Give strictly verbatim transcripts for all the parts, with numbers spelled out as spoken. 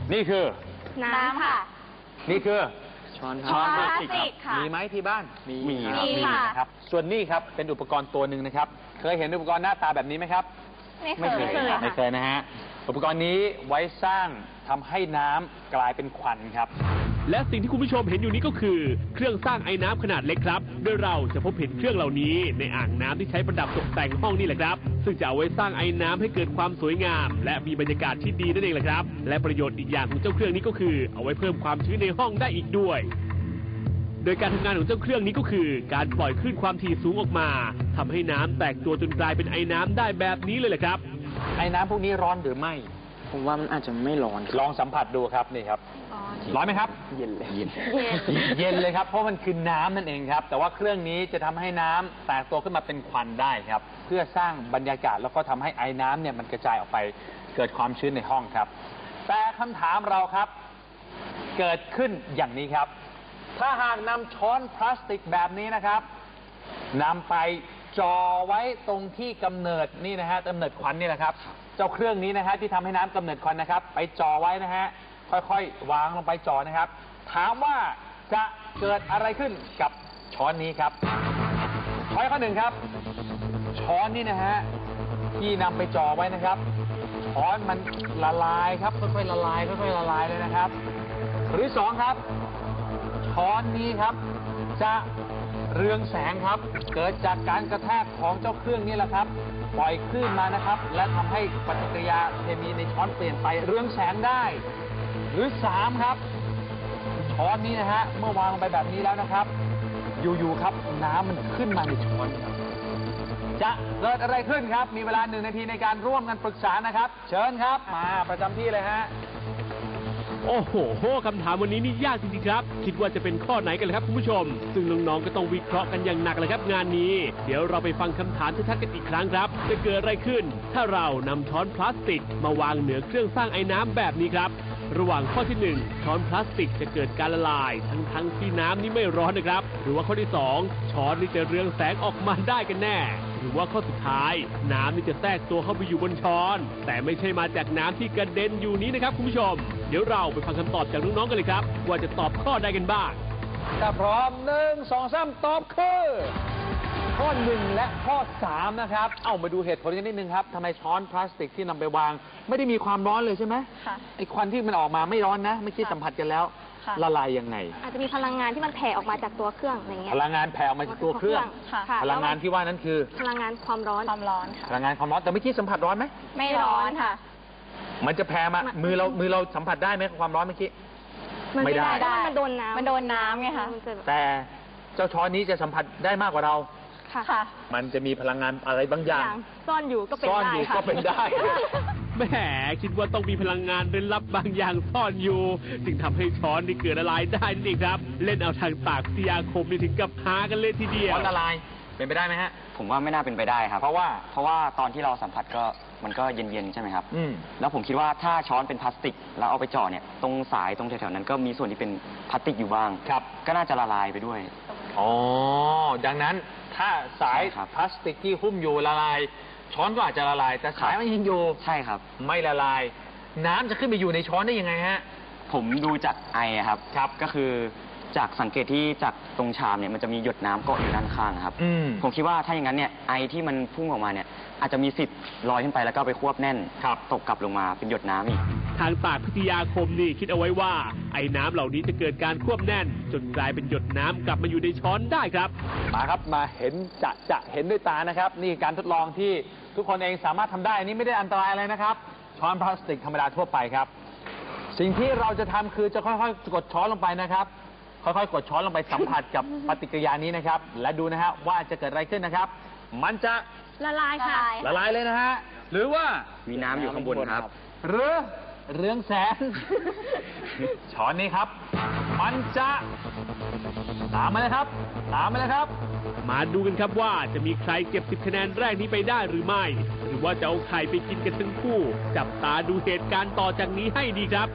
นี่คือน้ำค่ะนี่คือช้อนช้อนพลาสติกค่ะมีไหมที่บ้านมีมีครับส่วนนี้ครับเป็นอุปกรณ์ตัวหนึ่งนะครับเคยเห็นอุปกรณ์หน้าตาแบบนี้ไหมครับไม่เคยไม่เคยนะฮะอุปกรณ์นี้ไว้สร้างทำให้น้ำกลายเป็นควันครับและสิ่งที่คุณผู้ชมเห็นอยู่นี้ก็คือเครื่องสร้างไอ้น้ำขนาดเล็กครับโดยเราจะพบเห็นเครื่องเหล่านี้ในอ่างน้ำที่ใช้ประดับตกแต่งห้องนี่แหละครับซึ่งจะเอาไว้สร้างไอ้น้ำให้เกิดความสวยงามและมีบรรยากาศที่ดีนั่นเองแหละครับและประโยชน์อีกอย่างของเจ้าเครื่องนี้ก็คือเอาไว้เพิ่มความชื้นในห้องได้อีกด้วยโดยการทำงานของเจ้าเครื่องนี้ก็คือการปล่อยคลื่นความถี่สูงออกมาทำให้น้ำแตกตัวจนกลายเป็นไอ้น้ำได้แบบนี้เลยแหละครับไอ้น้ำพวกนี้ร้อนหรือไม่ผมว่ามันอาจจะไม่ร้อนลองสัมผัสดูครับนี่ครับร้อนไหมครับเย็นเลยเย็นเย็นเลยครับเพราะมันคือน้ำนั่นเองครับแต่ว่าเครื่องนี้จะทำให้น้ำแตกตัวขึ้นมาเป็นควันได้ครับเพื่อสร้างบรรยากาศแล้วก็ทำให้ไอ้น้ำเนี่ยมันกระจายออกไปเกิดความชื้นในห้องครับแต่คำถามเราครับเกิดขึ้นอย่างนี้ครับถ้าหากนำช้อนพลาสติกแบบนี้นะครับนำไปจ่อไว้ตรงที่กำเนิดนี่นะฮะกำเนิดควันนี่แหละครับเจ้าเครื่องนี้นะฮะที่ทำให้น้ำกำเนิดควันนะครับไปจ่อไว้นะฮะค่อยๆวางลงไปจ่อนะครับถามว่าจะเกิดอะไรขึ้นกับช้อนนี้ครับช้อยข้อหนึ่งครับช้อนนี่นะฮะที่นำไปจ่อไว้นะครับช้อนมันละลายครับค่อยๆละลายค่อยๆละลายเลยนะครับหรือสองครับช้อนนี้ครับจะเรืองแสงครับเกิดจากการกระแทกของเจ้าเครื่องนี้แหละครับปล่อยคลื่นมานะครับและทำให้ปฏิกิริยาเคมีในช้อนเปลี่ยนไปเรืองแสงได้หรือสามครับช้อนนี้นะฮะเมื่อวางลงไปแบบนี้แล้วนะครับอยู่ๆครับน้ำมันขึ้นมาในช้อนจะเกิดอะไรขึ้นครับมีเวลาหนึ่งนาทีในการร่วมกันปรึกษานะครับเชิญครับมาประจำที่เลยฮะโอ้โหคำถามวันนี้นี่ยากจริงๆครับคิดว่าจะเป็นข้อไหนกันเลยครับคุณผู้ชมซึ่งน้องๆก็ต้องวิเคราะห์กันอย่างหนักเลยครับงานนี้เดี๋ยวเราไปฟังคำถามชัดๆกันอีกครั้งครับจะเกิดอะไรขึ้นถ้าเรานำช้อนพลาสติกมาวางเหนือเครื่องสร้างไอ้น้ำแบบนี้ครับระหว่างข้อที่หนึ่งช้อนพลาสติกจะเกิดการละลายทั้งๆที่น้ำนี่ไม่ร้อนนะครับหรือว่าข้อที่สองช้อนนี่จะเรืองแสงออกมาได้กันแน่หรือว่าข้อสุดท้ายน้ำนี่จะแทรกตัวเข้าไปอยู่บนช้อนแต่ไม่ใช่มาจากน้ำที่กระเด็นอยู่นี้นะครับคุณผู้ชมเดี๋ยวเราไปฟังคำตอบจากน้องๆกันเลยครับว่าจะตอบข้อใดกันบ้างถ้าพร้อมหนึ่งสองสามตอบคือข้อหนึ่งและข้อสามนะครับเอามาดูเหตุผลกันนิดนึงครับทำไมช้อนพลาสติกที่นำไปวางไม่ได้มีความร้อนเลยใช่ไหมค่ะไอควันที่มันออกมาไม่ร้อนนะเมื่อกี้สัมผัสกันแล้วละลายยังไงอาจจะมีพลังงานที่มันแผ่ออกมาจากตัวเครื่องอย่างเงี้ยพลังงานแผ่ออกมาจากตัวเครื่องพลังงานที่ว่านั้นคือพลังงานความร้อนความร้อนค่ะพลังงานความร้อนแต่เมื่อกี้สัมผัสร้อนไหมไม่ร้อนค่ะมันจะแผ่มามือเรามือเราสัมผัสได้ไหมความร้อนเมื่อกี้ไม่ได้มันโดนน้ำมันโดนน้ำไงคะแต่เจ้าช้อนนี้จะสัมผัสได้มากกว่าเราค่ะมันจะมีพลังงานอะไรบางอย่างซ่อนอยู่ก็เป็นได้ซ่อนอยู่ก็เป็นได้แหมคิดว่าต้องมีพลังงานเร้นลับบางอย่างซ่อนอยู่จึงทำให้ช้อนนี่เกิดละลายได้นี่ครับเล่นเอาทางปากวิทยาคมนี่ถึงกับหากันเลยทีเดียวช้อนละลายเป็นไปได้ไหมฮะผมว่าไม่น่าเป็นไปได้ครับเพราะว่าเพราะว่าตอนที่เราสัมผัสก็มันก็เย็นๆใช่ไหมครับแล้วผมคิดว่าถ้าช้อนเป็นพลาสติกแล้วเอาไปจ่อเนี่ยตรงสายตรงแถวๆนั้นก็มีส่วนที่เป็นพลาสติกอยู่บ้างครับก็น่าจะละลายไปด้วยอ๋อดังนั้นถ้าสายพลาสติกที่หุ้มอยู่ละลายช้อนก็อาจจะละลายแต่สายมันยังอยู่ใช่ครับไม่ละลายน้ำจะขึ้นไปอยู่ในช้อนได้ยังไงฮะผมดูจากไอครับครับก็คือจากสังเกตที่จากตรงชามเนี่ยมันจะมีหยดน้ำเกาะอยู่ด้านข้างครับผมคิดว่าถ้าอย่างนั้นเนี่ยไอที่มันพุ่งออกมาเนี่ยอาจจะมีสิทธิ์ลอยขึ้นไปแล้วก็ไปควบแน่นตกกลับลงมาเป็นหยดน้ำอีกทางปากพิทยาคมนี่คิดเอาไว้ว่าไอ้น้ำเหล่านี้จะเกิดการควบแน่นจนกลายเป็นหยดน้ำกลับมาอยู่ในช้อนได้ครับมาครับมาเห็นจะจะเห็นด้วยตานะครับนี่การทดลองที่ทุกคนเองสามารถทำได้อันนี้ไม่ได้อันตรายอะไรนะครับช้อนพลาสติกธรรมดาทั่วไปครับสิ่งที่เราจะทำคือจะค่อยๆกดช้อนลงไปนะครับค่อยๆกดช้อนลงไปสัมผัสกับปฏิกิริยานี้นะครับและดูนะฮะว่าจะเกิดอะไรขึ้นนะครับมันจะละลายค่ะละลายเลยนะฮะหรือว่ามีน้ำอยู่ข้างบนครับหรือเรืองแสงช้อนนี้ครับมันจะตามมาเลยครับตามมาเลยครับมาดูกันครับว่าจะมีใครเก็บสิบคะแนนแรกนี้ไปได้หรือไม่หรือว่าจะเอาไข่ไปกินกันทั้งคู่จับตาดูเหตุการณ์ต่อจากนี้ให้ดีครับ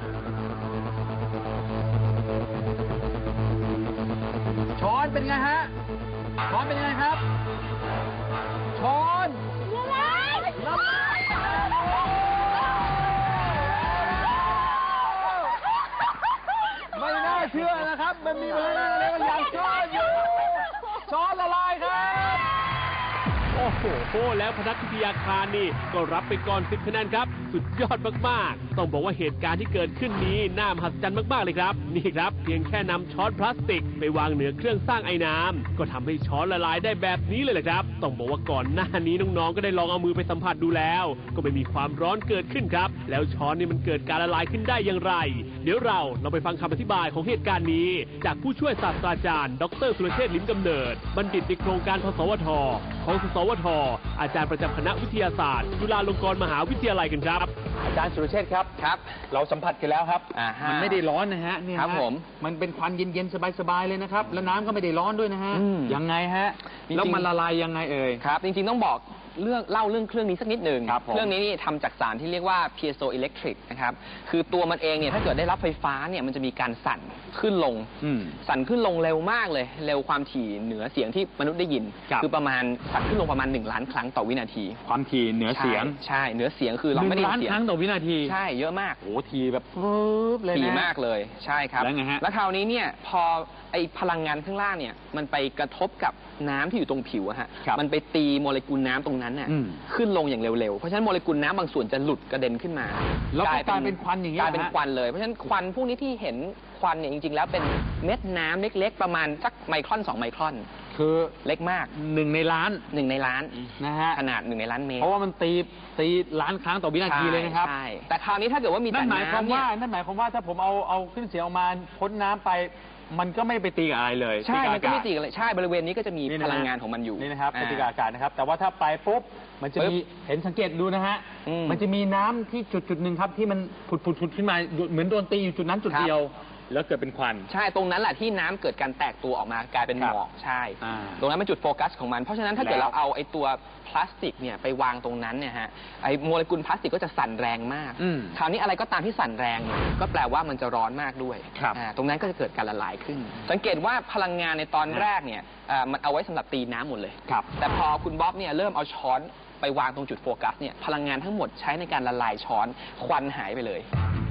ช้อนเป็นไงฮะช้อนเป็นไงครับช้อนละลายละลายมันมีอะไรบางอย่างซ่อนอยู่ช้อนละลายครับโอ้โหแล้วพนักวิทยาคารนี่ก็รับไปก่อนสิบคะแนนครับสุดยอดมากๆต้องบอกว่าเหตุการณ์ที่เกิดขึ้นนี้น่ามหัศจรรย์มากๆเลยครับนี่ครับเพียงแค่นำช้อนพลาสติกไปวางเหนือเครื่องสร้างไอ้น้ำก็ทำให้ช้อนละลายได้แบบนี้เลยแหละครับต้องบอกว่าก่อนหน้านี้น้องๆก็ได้ลองเอามือไปสัมผัสดูแล้วก็ไม่มีความร้อนเกิดขึ้นครับแล้วช้อนนี่มันเกิดการละลายขึ้นได้อย่างไรเดี๋ยวเราเราไปฟังคำอธิบายของเหตุการณ์นี้จากผู้ช่วยศาสตราจารย์ดรสุรเชษฐ์ลิ้มกำเนิดบัณฑิตในโครงการพสวทของสสวทอาจารย์ประจำคณะวิทยาศาสตร์จุฬาลงกรณ์มหาวิทยาลัยกันครับอาจารย์สุรเชษฐ์ครับครับ เราสัมผัสกันแล้วครับมันไม่ได้ร้อนนะฮะเนี่ยครับผมมันเป็นควันเย็นๆสบายๆเลยนะครับแล้วน้ำก็ไม่ได้ร้อนด้วยนะฮะยังไงฮะแล้วมันละลายยังไงเอ่ยครับจริงๆต้องบอกเรื่องเล่าเรื่องเครื่องนี้สักนิดหนึ่งครับเครื่องนี้นี่ทำจากสารที่เรียกว่า piezoelectric นะครับคือตัวมันเองเนี่ยถ้าเกิดได้รับไฟฟ้าเนี่ยมันจะมีการสั่นขึ้นลงสั่นขึ้นลงเร็วมากเลยเร็วความถี่เหนือเสียงที่มนุษย์ได้ยินคือประมาณสั่นขึ้นลงประมาณหนึ่งล้านครั้งต่อวินาทีความถี่เหนือเสียงใช่เหนือเสียงคือเราไม่ได้ยินเสียงล้านครั้งต่อวินาทีใช่เยอะมากโอ้ทีแบบปึ๊บเลยนะถี่มากเลยใช่ครับแล้วไงฮะแล้วคราวนี้เนี่ยพอไอพลังงานข้างล่างเนี่ยมันไปกระทบกับน้ำที่อยู่ตรงผิวอะฮะมันไปตีโมเลกุลน้ำตรงนั้นน่ะขึ้นลงอย่างเร็วๆเพราะฉะนั้นโมเลกุลน้ำบางส่วนจะหลุดกระเด็นขึ้นมาแล้วกลายเป็นควันอย่างนี้กลายเป็นควันเลยเพราะฉะนั้นควันพวกนี้ที่เห็นควันเนี่ยจริงๆแล้วเป็นเม็ดน้ำเล็กๆประมาณสักไมครอนสองไมครอนคือเล็กมากหนึ่งในล้านหนึ่งในล้านนะฮะขนาดหนึ่งในล้านเมตรเพราะว่ามันตีตีล้านครั้งต่อวินาทีเลยนะครับใช่แต่คราวนี้ถ้าเกิดว่ามีแต่น้ำนั่นหมายความว่านั่นหมายความว่าถ้าผมเอาเอาขึ้นเสียงออกมาพ้นน้ำไปมันก็ไม่ไปตีกับอะไรเลยใช่มันก็ไม่ตีกันเลยใช่บริเวณนี้ก็จะมีพลังงานของมันอยู่นี่นะครับปฏิกิริยาอากาศนะครับแต่ว่าถ้าไปปุ๊บมันจะมีเห็นสังเกตดูนะฮะมันจะมีน้ำที่จุดจุดหนึ่งครับที่มันผุดผุดผุดขึ้นมาเหมือนโดนตีอยู่จุดนั้นจุดเดียวแล้วเกิดเป็นควันใช่ตรงนั้นแหละที่น้ำเกิดการแตกตัวออกมากลายเป็นหมอกใช่ตรงนั้นเป็นจุดโฟกัสของมันเพราะฉะนั้นถ้าเกิดเราเอาไอ้ตัวพลาสติกเนี่ยไปวางตรงนั้นเนี่ยฮะไอ้โมเลกุลพลาสติกก็จะสั่นแรงมากคราวนี้อะไรก็ตามที่สั่นแรงเนี่ยก็แปลว่ามันจะร้อนมากด้วยตรงนั้นก็จะเกิดการละลายขึ้นสังเกตว่าพลังงานในตอนแรกเนี่ยมันเอาไว้สำหรับตีน้ำหมดเลยแต่พอคุณบ๊อบเนี่ยเริ่มเอาช้อนไปวางตรงจุดโฟกัสเนี่ยพลังงานทั้งหมดใช้ในการละลายช้อนควันหายไปเลย